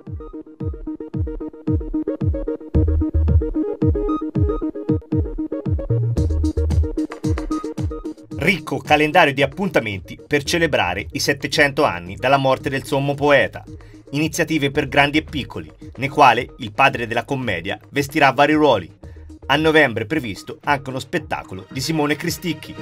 Ricco calendario di appuntamenti per celebrare i 700 anni dalla morte del sommo poeta, iniziative per grandi e piccoli, nei quali il padre della commedia vestirà vari ruoli. A novembre è previsto anche uno spettacolo di Simone Cristicchi.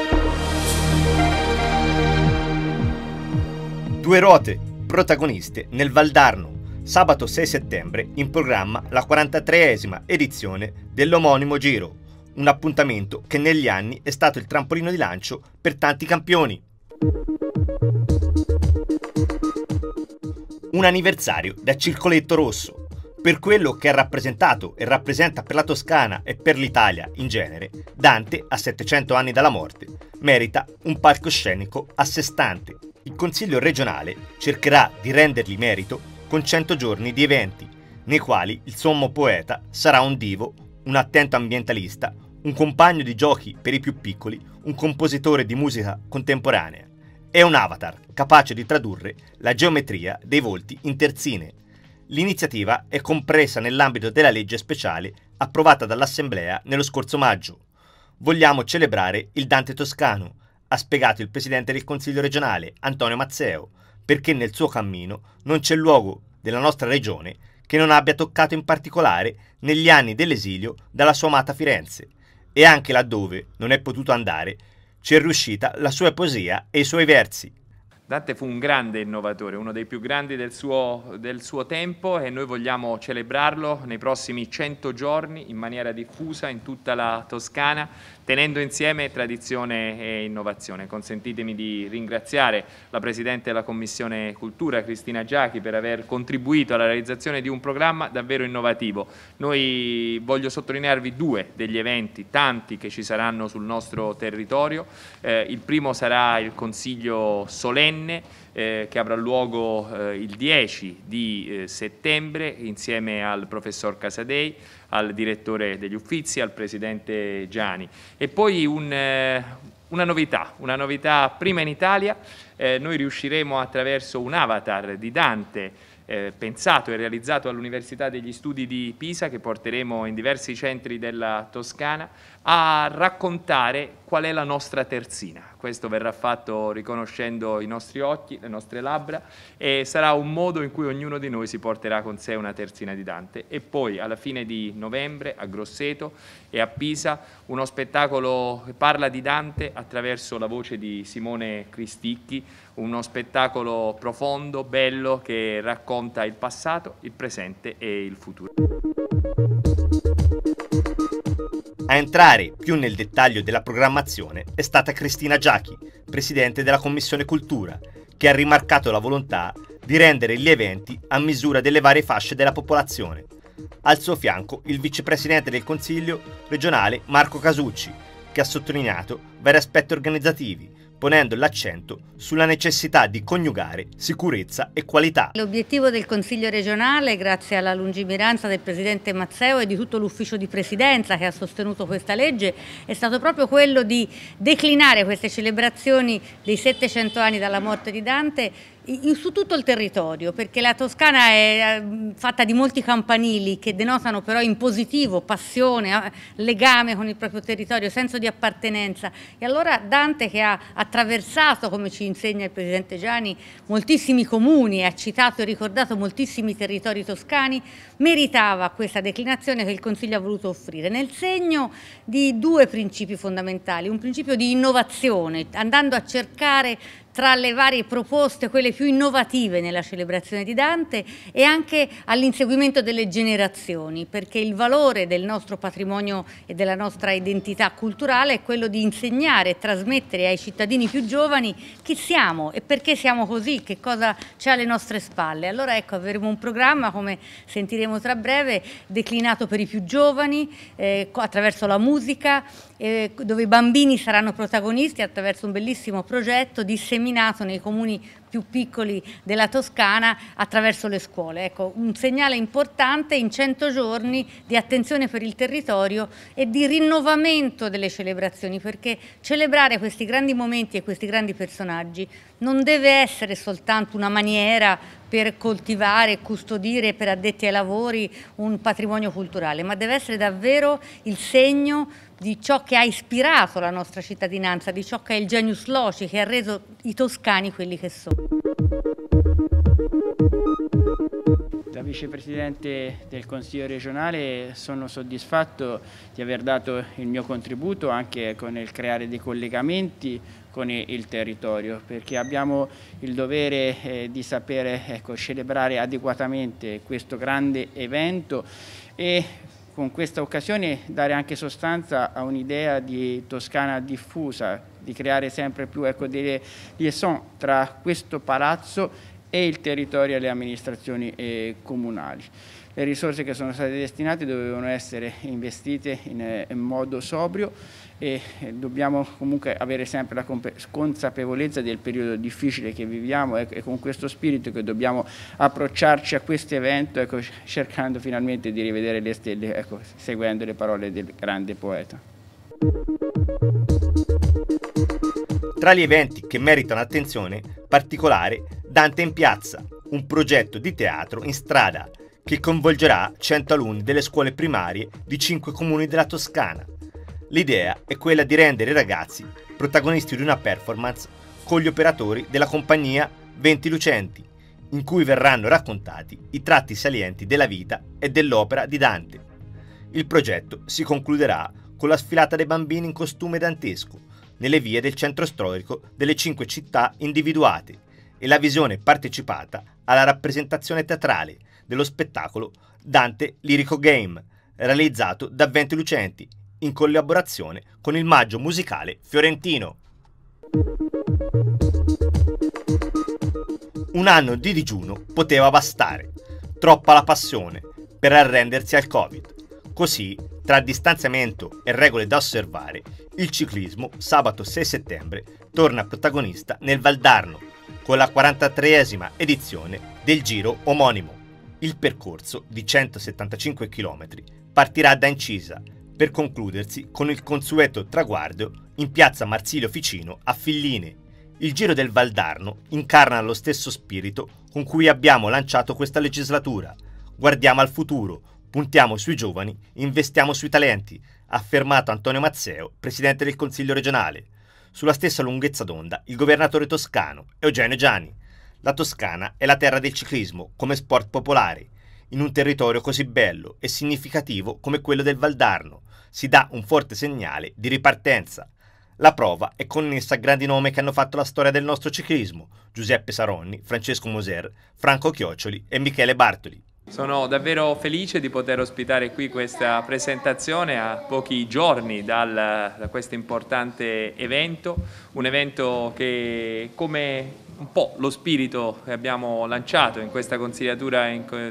Due rote, protagoniste nel Valdarno. Sabato 6 settembre in programma la 43esima edizione dell'omonimo Giro. Un appuntamento che negli anni è stato il trampolino di lancio per tanti campioni. Un anniversario da Circoletto Rosso. Per quello che ha rappresentato e rappresenta per la Toscana e per l'Italia in genere, Dante, a 700 anni dalla morte, merita un palcoscenico a sé stante. Il Consiglio regionale cercherà di rendergli merito con 100 giorni di eventi, nei quali il sommo poeta sarà un divo, un attento ambientalista, un compagno di giochi per i più piccoli, un compositore di musica contemporanea e un avatar capace di tradurre la geometria dei volti in terzine. L'iniziativa è compresa nell'ambito della legge speciale approvata dall'Assemblea nello scorso maggio. Vogliamo celebrare il Dante toscano, ha spiegato il presidente del Consiglio regionale Antonio Mazzeo, perché nel suo cammino non c'è luogo della nostra regione che non abbia toccato in particolare negli anni dell'esilio dalla sua amata Firenze, e anche laddove non è potuto andare ci è riuscita la sua poesia e i suoi versi. Dante fu un grande innovatore, uno dei più grandi del suo tempo, e noi vogliamo celebrarlo nei prossimi 100 giorni in maniera diffusa in tutta la Toscana, tenendo insieme tradizione e innovazione. Consentitemi di ringraziare la Presidente della Commissione Cultura, Cristina Giachi, per aver contribuito alla realizzazione di un programma davvero innovativo. Noi voglio sottolinearvi due degli eventi, tanti che ci saranno sul nostro territorio. Il primo sarà il Consiglio solenne che avrà luogo il 10 di settembre insieme al professor Casadei, al direttore degli Uffizi, al presidente Giani. E poi una novità prima in Italia. Noi riusciremo attraverso un avatar di Dante pensato e realizzato all'Università degli Studi di Pisa, che porteremo in diversi centri della Toscana, a raccontare qual è la nostra terzina. Questo verrà fatto riconoscendo i nostri occhi, le nostre labbra, e sarà un modo in cui ognuno di noi si porterà con sé una terzina di Dante. E poi alla fine di novembre a Grosseto e a Pisa uno spettacolo che parla di Dante attraverso la voce di Simone Cristicchi, uno spettacolo profondo, bello, che racconta il passato, il presente e il futuro. A entrare più nel dettaglio della programmazione è stata Cristina Giachi, presidente della Commissione Cultura, che ha rimarcato la volontà di rendere gli eventi a misura delle varie fasce della popolazione. Al suo fianco il vicepresidente del Consiglio regionale Marco Casucci, che ha sottolineato vari aspetti organizzativi, ponendo l'accento sulla necessità di coniugare sicurezza e qualità. L'obiettivo del Consiglio regionale, grazie alla lungimiranza del Presidente Mazzeo e di tutto l'ufficio di Presidenza che ha sostenuto questa legge, è stato proprio quello di declinare queste celebrazioni dei 700 anni dalla morte di Dante su tutto il territorio, perché la Toscana è fatta di molti campanili che denotano però in positivo passione, legame con il proprio territorio, senso di appartenenza. E allora Dante, che ha attraversato, come ci insegna il Presidente Giani, moltissimi comuni e ha citato e ricordato moltissimi territori toscani, meritava questa declinazione che il Consiglio ha voluto offrire nel segno di due principi fondamentali: un principio di innovazione, andando a cercare tra le varie proposte quelle più innovative nella celebrazione di Dante, e anche all'inseguimento delle generazioni, perché il valore del nostro patrimonio e della nostra identità culturale è quello di insegnare e trasmettere ai cittadini più giovani chi siamo e perché siamo così, che cosa c'è alle nostre spalle. Allora ecco, avremo un programma, come sentiremo tra breve, declinato per i più giovani attraverso la musica, dove i bambini saranno protagonisti attraverso un bellissimo progetto disseminato nei comuni più piccoli della Toscana attraverso le scuole. Ecco, un segnale importante in 100 giorni di attenzione per il territorio e di rinnovamento delle celebrazioni, perché celebrare questi grandi momenti e questi grandi personaggi non deve essere soltanto una maniera per coltivare, custodire per addetti ai lavori un patrimonio culturale, ma deve essere davvero il segno di ciò che ha ispirato la nostra cittadinanza, di ciò che è il genius loci che ha reso i toscani quelli che sono. Da vicepresidente del Consiglio regionale sono soddisfatto di aver dato il mio contributo anche con il creare dei collegamenti con il territorio, perché abbiamo il dovere di sapere celebrare adeguatamente questo grande evento e con questa occasione dare anche sostanza a un'idea di Toscana diffusa, di creare sempre più delle liaison tra questo palazzo e il territorio e le amministrazioni comunali. Le risorse che sono state destinate dovevano essere investite in modo sobrio e dobbiamo comunque avere sempre la consapevolezza del periodo difficile che viviamo e con questo spirito che dobbiamo approcciarci a questo evento cercando finalmente di rivedere le stelle, seguendo le parole del grande poeta. Tra gli eventi che meritano attenzione particolare, Dante in piazza, un progetto di teatro in strada che coinvolgerà 100 alunni delle scuole primarie di 5 comuni della Toscana. L'idea è quella di rendere i ragazzi protagonisti di una performance con gli operatori della compagnia 20 Lucenti, in cui verranno raccontati i tratti salienti della vita e dell'opera di Dante. Il progetto si concluderà con la sfilata dei bambini in costume dantesco nelle vie del centro storico delle 5 città individuate e la visione partecipata alla rappresentazione teatrale dello spettacolo Dante Lirico Game, realizzato da 20 Lucenti in collaborazione con il Maggio Musicale Fiorentino. Un anno di digiuno poteva bastare, troppa la passione per arrendersi al Covid. Così, tra distanziamento e regole da osservare, il ciclismo sabato 6 settembre torna protagonista nel Valdarno con la 43esima edizione del Giro omonimo. Il percorso di 175 km partirà da Incisa per concludersi con il consueto traguardo in piazza Marsilio Ficino a Filline. Il Giro del Valdarno incarna lo stesso spirito con cui abbiamo lanciato questa legislatura. Guardiamo al futuro, puntiamo sui giovani, investiamo sui talenti, ha affermato Antonio Mazzeo, presidente del Consiglio regionale. Sulla stessa lunghezza d'onda il governatore toscano, Eugenio Gianni. La Toscana è la terra del ciclismo come sport popolare. In un territorio così bello e significativo come quello del Valdarno si dà un forte segnale di ripartenza. La prova è connessa a grandi nomi che hanno fatto la storia del nostro ciclismo: Giuseppe Saronni, Francesco Moser, Franco Chioccioli e Michele Bartoli. Sono davvero felice di poter ospitare qui questa presentazione a pochi giorni da questo importante evento, un evento che, come un po' lo spirito che abbiamo lanciato in questa consigliatura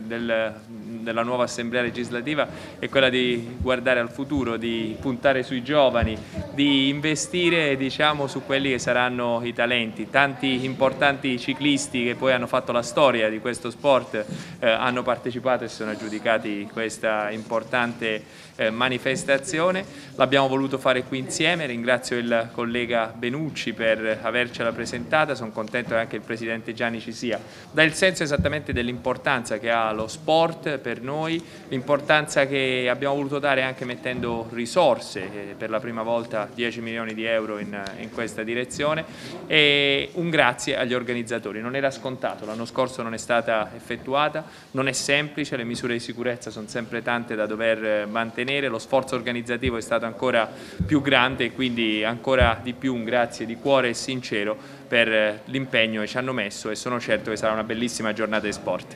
della nuova assemblea legislativa, è quella di guardare al futuro, di puntare sui giovani, di investire, diciamo, su quelli che saranno i talenti. Tanti importanti ciclisti che poi hanno fatto la storia di questo sport hanno partecipato e si sono aggiudicati questa importante manifestazione. L'abbiamo voluto fare qui insieme, ringrazio il collega Benucci per avercela presentata, sono contento che anche il Presidente Gianni ci sia. Dà il senso esattamente dell'importanza che ha lo sport per noi, l'importanza che abbiamo voluto dare anche mettendo risorse, per la prima volta 10 milioni di euro in questa direzione, e un grazie agli organizzatori. Non era scontato, l'anno scorso non è stata effettuata, non è semplice, le misure di sicurezza sono sempre tante da dover mantenere, lo sforzo organizzativo è stato ancora più grande e quindi ancora di più un grazie di cuore e sincero per l'impegno che ci hanno messo, e sono certo che sarà una bellissima giornata di sport.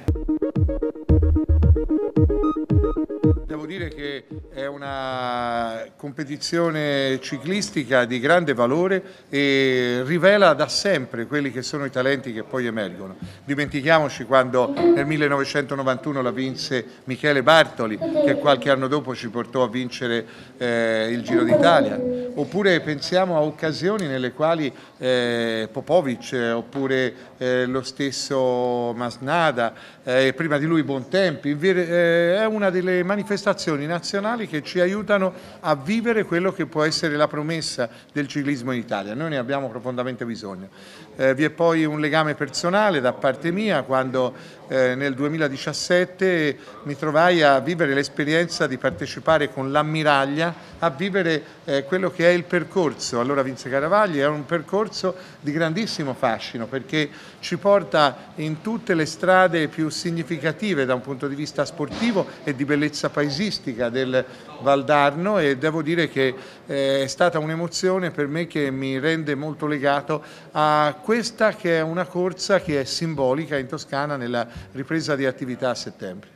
Devo dire che è una competizione ciclistica di grande valore e rivela da sempre quelli che sono i talenti che poi emergono. Dimentichiamoci quando nel 1991 la vinse Michele Bartoli, che qualche anno dopo ci portò a vincere il Giro d'Italia, oppure pensiamo a occasioni nelle quali Popovic, oppure lo stesso Masnada, prima di lui Bontempi. È una delle manifestazioni nazionali che ci aiutano a vivere quello che può essere la promessa del ciclismo in Italia. Noi ne abbiamo profondamente bisogno. Vi è poi un legame personale da parte mia quando nel 2017 mi trovai a vivere l'esperienza di partecipare con l'ammiraglia a vivere quello che è il percorso. Allora Vince Caravagli è un percorso di grandissimo fascino perché ci porta in tutte le strade più significative da un punto di vista sportivo e di bellezza paesistica del Valdarno, e devo dire che è stata un'emozione per me che mi rende molto legato a questa che è una corsa che è simbolica in Toscana nella ripresa di attività a settembre.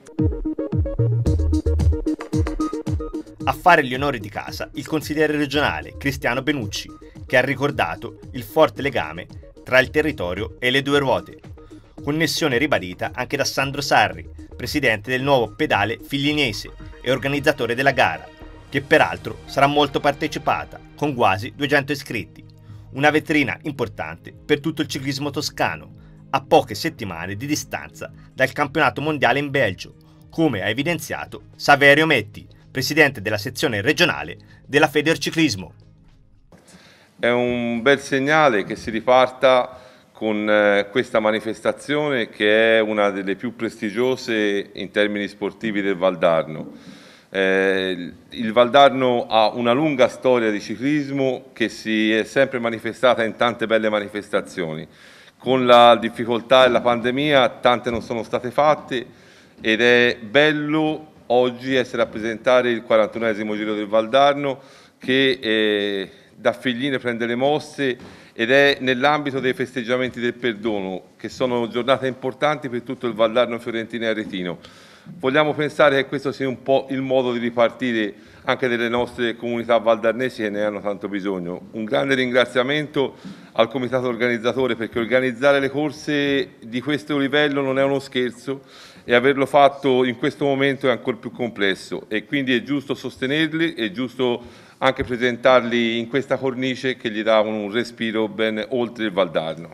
A fare gli onori di casa il consigliere regionale Cristiano Benucci, che ha ricordato il forte legame tra il territorio e le due ruote, connessione ribadita anche da Sandro Sarri, presidente del nuovo pedale figliinese e organizzatore della gara, che peraltro sarà molto partecipata, con quasi 200 iscritti, una vetrina importante per tutto il ciclismo toscano, a poche settimane di distanza dal campionato mondiale in Belgio, come ha evidenziato Saverio Metti, presidente della sezione regionale della Federciclismo. È un bel segnale che si riparta con questa manifestazione che è una delle più prestigiose in termini sportivi del Valdarno. Il Valdarno ha una lunga storia di ciclismo che si è sempre manifestata in tante belle manifestazioni. Con la difficoltà e la pandemia tante non sono state fatte ed è bello oggi essere a presentare il 41esimo Giro del Valdarno che da Figline prende le mosse ed è nell'ambito dei festeggiamenti del perdono, che sono giornate importanti per tutto il Valdarno fiorentino e aretino. Vogliamo pensare che questo sia un po' il modo di ripartire anche delle nostre comunità valdarnesi che ne hanno tanto bisogno. Un grande ringraziamento al comitato organizzatore, perché organizzare le corse di questo livello non è uno scherzo e averlo fatto in questo momento è ancora più complesso, e quindi è giusto sostenerli, è giusto anche presentarli in questa cornice che gli dà un respiro ben oltre il Valdarno.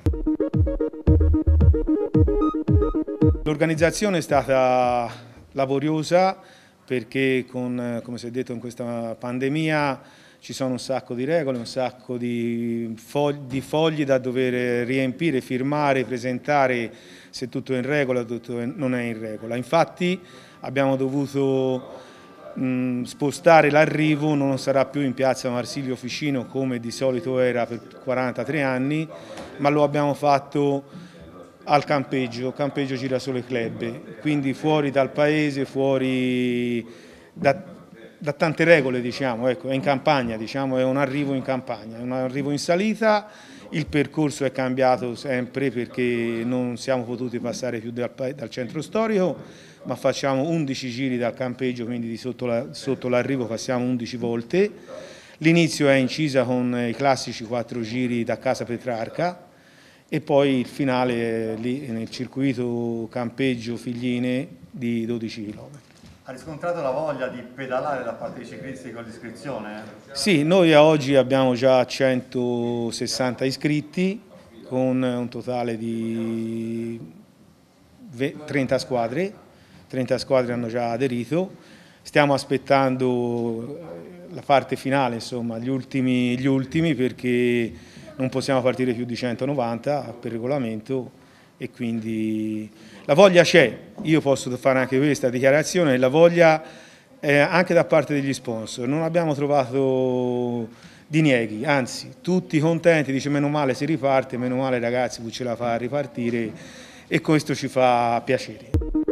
L'organizzazione è stata laboriosa perché, come si è detto, in questa pandemia ci sono un sacco di regole, un sacco di fogli da dover riempire, firmare, presentare se tutto è in regola o tutto non è in regola. Infatti abbiamo dovuto spostare l'arrivo, non sarà più in piazza Marsilio Ficino come di solito era per 43 anni, ma lo abbiamo fatto al campeggio Girasole Club, quindi fuori dal paese, fuori da tante regole, diciamo, ecco, è in campagna, diciamo, è un arrivo in campagna, è un arrivo in salita. Il percorso è cambiato sempre perché non siamo potuti passare più dal centro storico, ma facciamo 11 giri dal campeggio, quindi di sotto l'arrivo passiamo 11 volte. L'inizio è incisa con i classici 4 giri da Casa Petrarca e poi il finale è lì nel circuito campeggio Figline di 12 km. Ha riscontrato la voglia di pedalare da parte dei ciclisti con l'iscrizione? Sì, noi a oggi abbiamo già 160 iscritti con un totale di 30 squadre. 30 squadre hanno già aderito. Stiamo aspettando la parte finale, insomma, gli ultimi perché non possiamo partire più di 190 per regolamento, e quindi la voglia c'è. Io posso fare anche questa dichiarazione, la voglia è anche da parte degli sponsor, non abbiamo trovato dinieghi, anzi tutti contenti, dice meno male si riparte, meno male ragazzi ce la fa a ripartire, e questo ci fa piacere.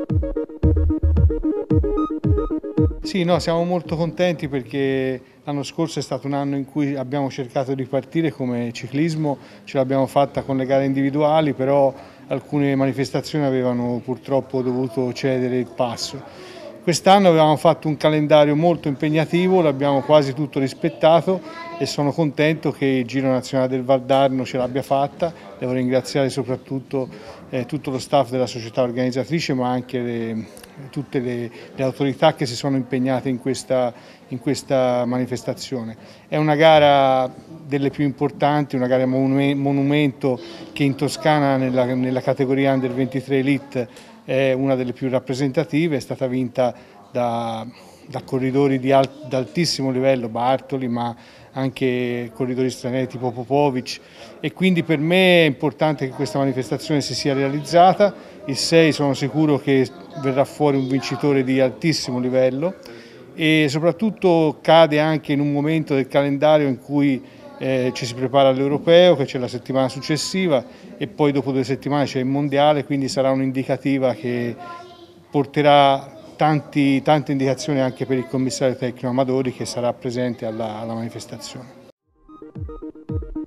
Sì, no, siamo molto contenti perché l'anno scorso è stato un anno in cui abbiamo cercato di partire come ciclismo, ce l'abbiamo fatta con le gare individuali, però alcune manifestazioni avevano purtroppo dovuto cedere il passo. Quest'anno avevamo fatto un calendario molto impegnativo, l'abbiamo quasi tutto rispettato e sono contento che il Giro Nazionale del Valdarno ce l'abbia fatta. Devo ringraziare soprattutto tutto lo staff della società organizzatrice, ma anche tutte le autorità che si sono impegnate in questa manifestazione. È una gara delle più importanti, una gara monumento che in Toscana nella categoria Under 23 Elite è una delle più rappresentative, è stata vinta da corridori di altissimo livello, Bartoli, ma anche corridori stranieri tipo Popovic, e quindi per me è importante che questa manifestazione si sia realizzata. Il 6 sono sicuro che verrà fuori un vincitore di altissimo livello e soprattutto cade anche in un momento del calendario in cui ci si prepara all'Europeo, che c'è la settimana successiva, e poi dopo 2 settimane c'è il Mondiale, quindi sarà un'indicativa che porterà tante indicazioni anche per il commissario tecnico Amadori, che sarà presente alla manifestazione.